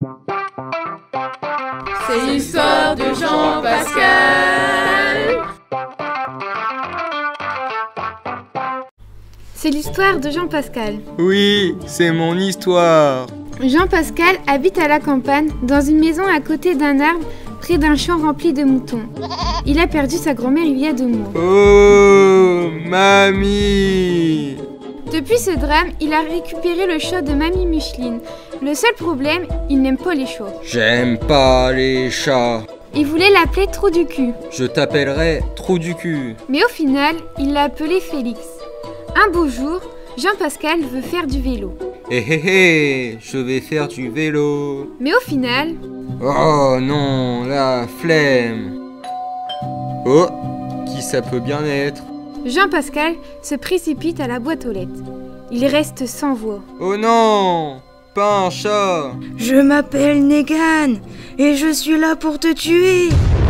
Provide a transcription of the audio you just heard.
C'est l'histoire de Jean-Pascal. C'est l'histoire de Jean-Pascal. Oui, c'est mon histoire. Jean-Pascal habite à la campagne, dans une maison à côté d'un arbre, près d'un champ rempli de moutons. Il a perdu sa grand-mère il y a 2 mois. Oh, mamie! Depuis ce drame, il a récupéré le chat de Mamie Micheline. Le seul problème, il n'aime pas les chats. J'aime pas les chats. Il voulait l'appeler Trou du cul. Je t'appellerai Trou du cul. Mais au final, il l'a appelé Félix. Un beau jour, Jean-Pascal veut faire du vélo. Hé hé hé, je vais faire du vélo. Mais au final... Oh non, la flemme. Oh, qui ça peut bien être? Jean-Pascal se précipite à la boîte aux lettres. Il reste sans voix. Oh non, pas un chat. Je m'appelle Negan et je suis là pour te tuer.